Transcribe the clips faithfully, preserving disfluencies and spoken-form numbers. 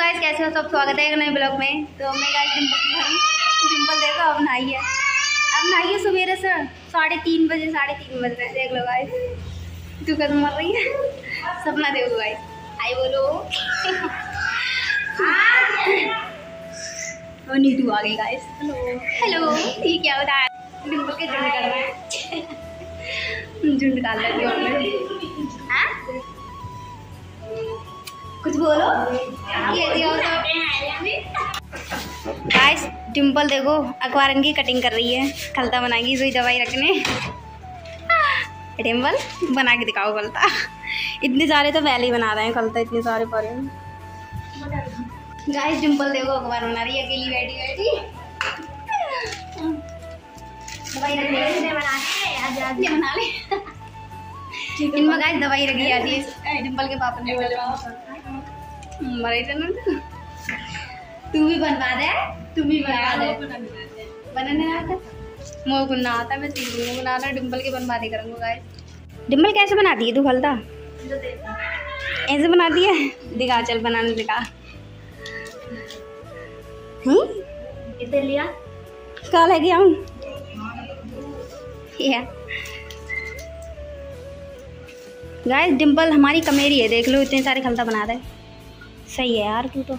Guys, कैसे हो सब? स्वागत है एक नए ब्लॉग में। तो मैं गाइस डिम्पल की घर में, डिम्पल देखो अब नहाई है, अब नहाई है सवेरे से साढ़े तीन बजे साढ़े तीन बज रहे। देख लो गाइस, तू कदम मर रही है। सपना देखो गाइस, हाय बोलो। और नीतू आ गई गाइस। हेलो हेलो, ठीक क्या होता है? डिम्पल के झुंड कर रहे हैं, झुंड निकाल लेते हैं। कुछ बोलो। ये गाइस, डिम्पल देखो अखबारन की कटिंग कर रही है, खलता बनाएगी सुई दवाई रखने। डिम्पल बना के दिखाओ खलता। इतने सारे तो पहले ही बना रहे हैं खलता, इतने सारे पड़े हैं। गाइस डिम्पल देखो अखबार बना रही है अकेली बैठी बैठी। दवाई रखने बना ले। इनमें गाइस दवाई रखी आती है। डिम्पल के पापा ने मरे थे ना, तू भी बनवा दे, तू भी बनवा दे। बनाने आता मोह को ना आता, मैं सीख लूँगी बनाना। डिम्पल के बनवा दे करूँगा गाइस। डिम्पल कैसे बनाती है तू खलता? ऐसे बनाती है? दिखा, चल बनाने दिखा। इसे लिया कहाँ लेके आऊँ? गाइस डिम्पल हमारी कमेरी है, देख लो इतने सारे खलता बना रहे। सही है यार तू तो।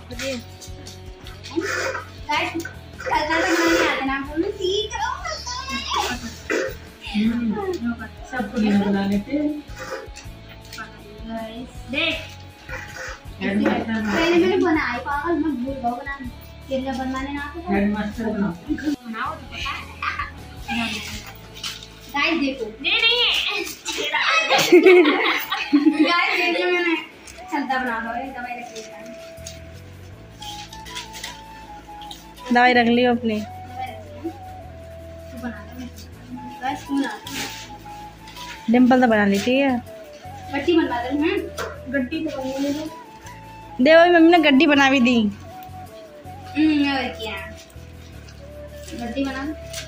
सब बना लेते हैं। देख पहले मैंने बनाए पागल, मैं भूल गया बनाने। तेरे बनाने ना आता हेडमास्टर बनाओ बनाओ तो पता है। गाइस देखो, नहीं नहीं गाइस देखो मैंने खलता बना लो। दवाई रख ली, दवाई रख ली अपनी। डिम्पल तो बना लेती है। गड्डी बनवा दे। हैं गड्डी तो बनने दो। देखो मम्मी ने गड्डी बना भी दी। हम्म और क्या, गड्डी बना।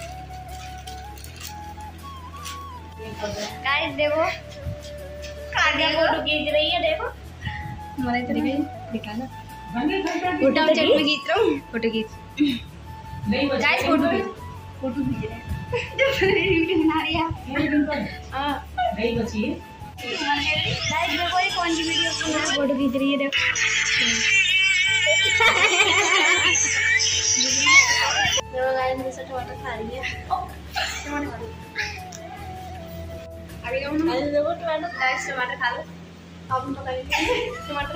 गाइस देखो फोटो खींच रही है, देखो हमारे तरीके दिखाना। फोटो चल में खींच रहा हूँ, फोटो खींच। गाइस फोटो खींच, फोटो खींच रहे हैं। वीडियो बना रही है। हां गई बची है। गाइस देखो ये कौन सी वीडियो फोटो खींच रही है, देखो। देखो गाइस मेरे से टमाटर खा रही है। टमाटर खा रही है। अभी हम देखो टमाटर, गाइस टमाटर खा लो। आप हम पका लेंगे टमाटर।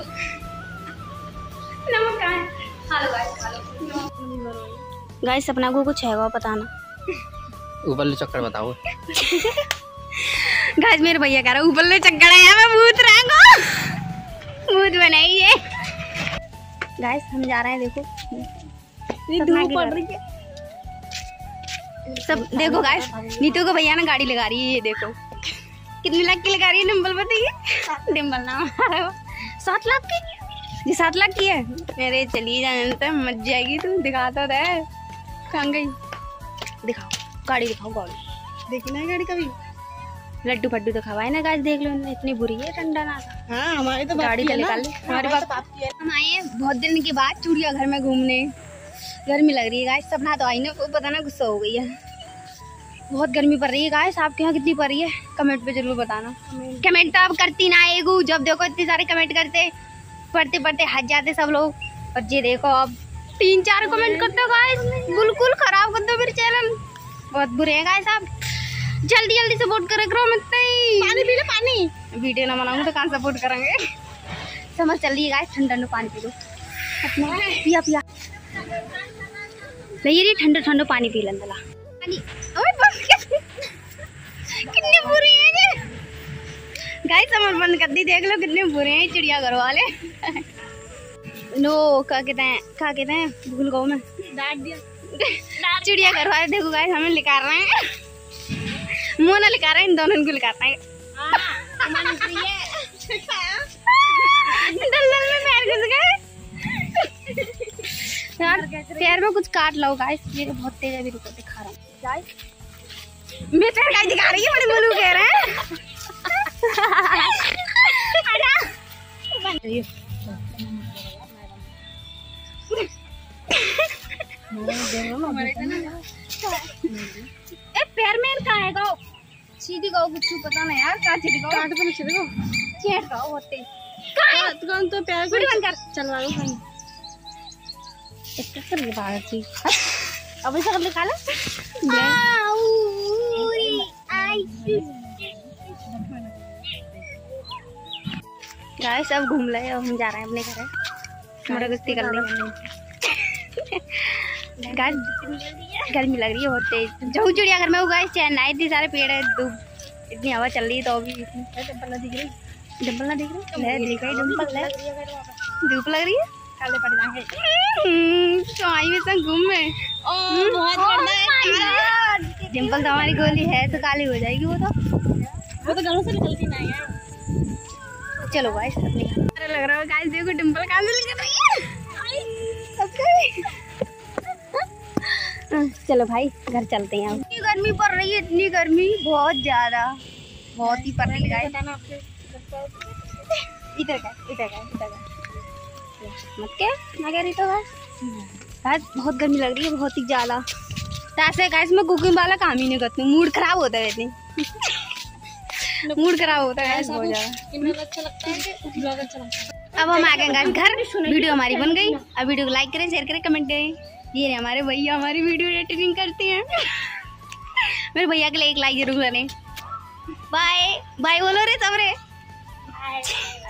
नमक कहाँ है? खा लो गाइस, खा लो। गाइस अपना को कुछ है वो पता ना। ऊपर चक्कर बताओ। गाइस मेरे भैया कह रहा है ऊपर ले चक्कर है, मैं भूत रंगो भूत बनाई है। गाइस हम जा रहे हैं, देखो धूप पड़ रही है सब। देखो गाइस नीतू को भैया ने गाड़ी लगा रही है, ये देखो कितने लाख की लगा रही है। डिम्पल बताइए, डिम्पल नाम सात लाख की, ये सात लाख की है। मेरे चलिए जाने तो मच जाएगी, तू दिखाता रहे। कहाँ गई? दिखाओ गाड़ी, दिखाओ गाड़ी। देखी ना गाड़ी कभी? लड्डू फड्डू तो खवाए ना गाइस, देख लो इतनी बुरी है ठंडा ना। हाँ हमारी तो गाड़ी तो निकाल ली हमारे पास। हम आए हैं बहुत दिन के बाद चिड़ियाघर में घूमने। गर्मी लग रही है गाइस, सपना तो आई ना, पता ना गुस्सा हो गई है। बहुत गर्मी पड़ रही है गाइस, आपके यहाँ कितनी पड़ रही है? कमेंट पे जरूर बताना। कमेंट तो आप करती ना आएगू, जब देखो इतने सारे कमेंट करते, पढ़ते पढ़ते हट जाते सब लोग। और ये देखो अब तीन चार कमेंट करते हो गाइस, बिल्कुल खराब कर दो मेरे चैनल। बहुत बुरे हैं गाइस आप, जल्दी जल्दी सपोर्ट करे करो। मत पानी पी लो, पानी। वीडियो ना बनाऊंगा तो कहाँ सपोर्ट करेंगे? समझ चल रही है गाइस, ठंडा ठंडा पानी पी लो अपना। पिया पिया नहीं, ये ठंडा ठंडा पानी पी लेंगे पानी। ओए बस कितने बुरे हैं ये गाइस, समझ बंद कर दी। देख लो कितने बुरे हैं चिड़ियाघर वाले। नो क्या कहते हैं, क्या कहते हैं भूल गए मैं, डांट दिया। चिड़ियाघर वाले देखो गाइस हमें लिखा रहे हैं, मोना लिखा रहा है, इन दोनों को लिखा रहे हैं। दलदल में पैर घुस गए यार, पैर में कुछ काट लो गाइस। ये तो बहुत तेज है, अभी रुको दिखा रहा हूँ गाइस। मैं पैर गाइस दिखा रही है, बड़े मुलू कह रहे हैं। ए पैर में कहाँ है गाओ सीधी गाओ कुछ पता नहीं यार कहाँ सीधी गाओ काट तो नहीं चलेगा चेट गाओ होते कहाँ है दुकान तो प्यार वीडियो बंद कर चलवा लो भाई एक कर ले बाहर की अब ऐसा कर ले काला गाइस अब घूम ले अब हम जा रहे हैं अपने घर थोड़ा कुश्ती कर ले गाइस गर्मी लग रही है बहुत तेज जहू चिड़ियाघर में गाइस चेन्नई इतनी सारे पेड़ है धूप इतनी हवा चल रही है तो अभी डिम्पल ना दिख रही डिम्पल ना दिख रही है दिख रही डिम्पल है धूप लग रही है काले पड़ जाएंगे तो आई में संग घूम में बहुत बढ़िया डिम्पल तो हमारी गोली है तो काली हो जाएगी वो तो वो तो घरों से निकलती नहीं है चलो गाइस अपने घर लग रहा है गाइस देखो डिम्पल कहाँ से निकल रही है चलो भाई घर चलते हैं इतनी गर्मी पड़ रही है इतनी गर्मी बहुत ज्यादा बहुत ही पड़ रही है गाइस इधर का इधर का इधर का मत के ना कह रही तो गाइस गाइस बहुत गर्मी लग रही है बहुत ही ज्यादा ऐसे गाइस मैं कुकिंग वाला काम ही नहीं करती हूँ मूड खराब होता है इतनी मूड खराब होता है गाइस बहुत ज्यादा अच्छा लगता है ब्लॉग अच्छा लगता है अब हम आ गए गाइस घर वीडियो हमारी बन गई अब वीडियो को लाइक करें शेयर करें कमेंट करें ये रहे हमारे भैया हमारी वीडियो एडिटिंग करते हैं मेरे भैया के लिए एक लाइक जरूर करें बाय बाय बोलो रे सब रे